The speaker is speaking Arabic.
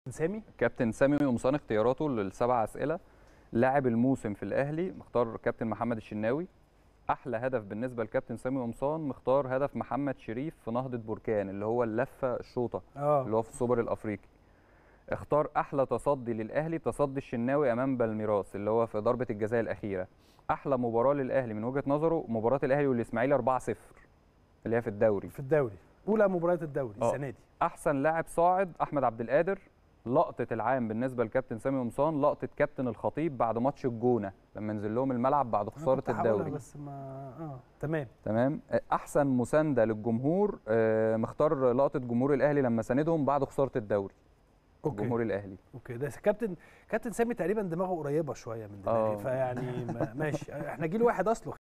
سامي. كابتن سامي قمصان اختياراته للسبع اسئله. لاعب الموسم في الاهلي مختار كابتن محمد الشناوي. احلى هدف بالنسبه لكابتن سامي قمصان مختار هدف محمد شريف في نهضه بركان اللي هو اللفه الشوطه اللي هو في السوبر الافريقي. اختار احلى تصدي للاهلي تصدي الشناوي امام بالميراس اللي هو في ضربه الجزاء الاخيره. احلى مباراه للاهلي من وجهه نظره مباراه الاهلي والاسماعيلي 4-0 اللي هي في الدوري. اولى مباريات الدوري السنه دي. احسن لاعب صاعد احمد عبد القادر. لقطه العام بالنسبه لكابتن سامي قمصان لقطه كابتن الخطيب بعد ماتش الجونه لما نزل لهم الملعب بعد خساره الدوري. بس ما تمام. احسن مسانده للجمهور مختار لقطه جمهور الاهلي لما ساندهم بعد خساره الدوري. جمهور الاهلي. اوكي ده كابتن سامي تقريبا دماغه قريبه شويه من دماغي فيعني ماشي احنا جيل واحد اصله.